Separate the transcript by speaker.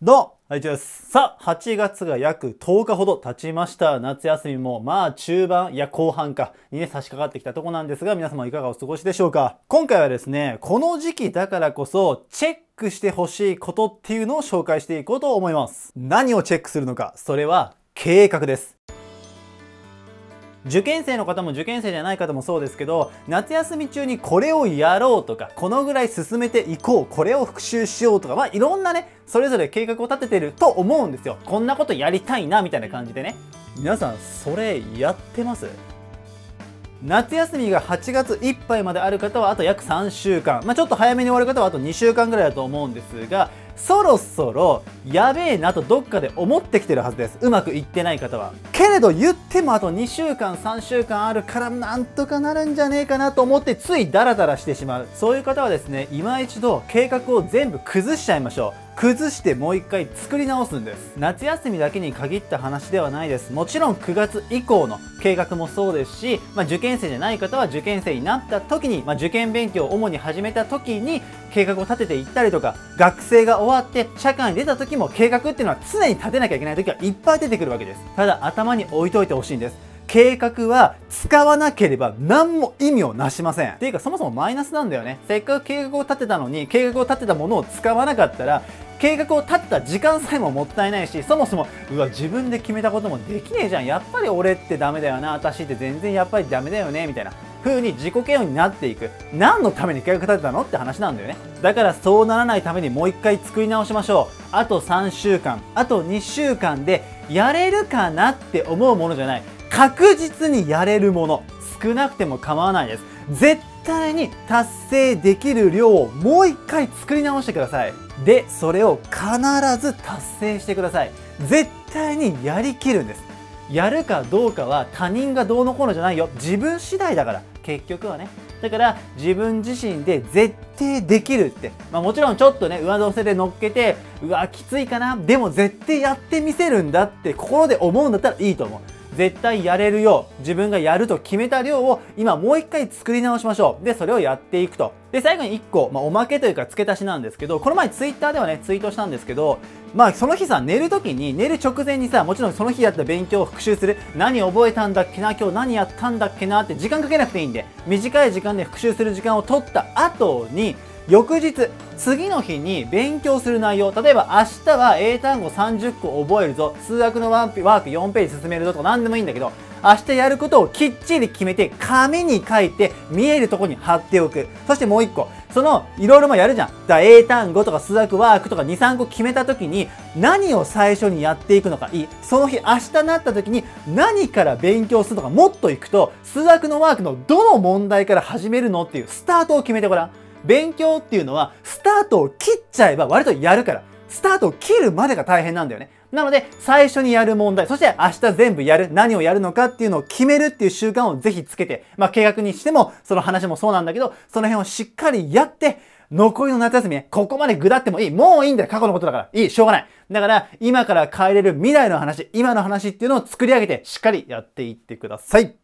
Speaker 1: どうも、はいちです。さあ、8月が約10日ほど経ちました。夏休みもまあ中盤、後半かにね、差し掛かってきたとこなんですが、皆様いかがお過ごしでしょうか。今回はですね、この時期だからこそチェックしてほしいことっていうのを紹介していこうと思います。何をチェックするのか、それは計画です。受験生の方も受験生じゃない方もそうですけど、夏休み中にこれをやろうとか、このぐらい進めていこう、これを復習しようとか、いろんなね、それぞれ計画を立ててると思うんですよ。こんなことやりたいな、みたいな感じでね。皆さん、それやってます？夏休みが8月いっぱいまである方はあと約3週間、ちょっと早めに終わる方はあと2週間ぐらいだと思うんですが、そろそろやべえなとどっかで思ってきてるはずです。うまくいってない方は。けれど言ってもあと2週間3週間あるからなんとかなるんじゃねえかなと思ってついダラダラしてしまう。そういう方はですね、今一度計画を全部崩しちゃいましょう。崩してもう一回作り直すんです。夏休みだけに限った話ではないです。もちろん9月以降の計画もそうですし、受験生じゃない方は受験生になった時に、受験勉強を主に始めた時に計画を立てていったりとか、学生が終わって社会に出た時も計画っていうのは常に立てなきゃいけない時はいっぱい出てくるわけです。ただ頭に置いといてほしいんです。計画は使わなければ何も意味をなしません。っていうかそもそもマイナスなんだよね。せっかく計画を立てたのに、計画を立てたものを使わなかったら、計画を立てた時間さえももったいないし、そもそも自分で決めたこともできねえじゃん、やっぱり俺ってダメだよな、私って全然やっぱりダメだよねみたいな風に自己嫌悪になっていく。何のために計画立てたのって話なんだよね。だからそうならないためにもう一回作り直しましょう。あと3週間あと2週間でやれるかなって思うものじゃない、確実にやれるもの、少なくても構わないです。絶対に達成できる量をもう一回作り直してください。で、それを必ず達成してください。絶対にやりきるんです。やるかどうかは他人がどうのこうのじゃないよ。自分次第だから、結局はね。だから自分自身で絶対できるって、もちろんちょっとね、上乗せで乗っけて、きついかな、でも絶対やってみせるんだって心で思うんだったらいいと思う。絶対やれるよう、自分がやると決めた量を今もう一回作り直しましょう。で、それをやっていくと。で、最後に1個、おまけというか付け足しなんですけど、この前ツイッターではね、ツイートしたんですけど、その日さ、寝る時に、寝る直前にさ、もちろんその日やった勉強を復習する。何覚えたんだっけな、今日何やったんだっけなって時間かけなくていいんで、短い時間で復習する時間を取った後に、翌日、次の日に勉強する内容、例えば明日は英単語30個覚えるぞ、数学のワーク4ページ進めるぞとか何でもいいんだけど、明日やることをきっちり決めて紙に書いて見えるところに貼っておく。そしてもう一個、そのいろいろやるじゃん。英単語とか数学ワークとか2、3個決めた時に何を最初にやっていくのかいい。その日明日なった時に何から勉強するのかもっといくと、数学のワークのどの問題から始めるのっていうスタートを決めてごらん。勉強っていうのはスタートを切っちゃえば割とやるから、スタートを切るまでが大変なんだよね。なので最初にやる問題、そして明日全部やる、何をやるのかっていうのを決めるっていう習慣をぜひつけて、計画にしてもその話もそうなんだけど、その辺をしっかりやって残りの夏休みね、ここまで下ってもいい。もういいんだよ。過去のことだから。いい。しょうがない。だから、今から変えれる未来の話、今の話っていうのを作り上げて、しっかりやっていってください。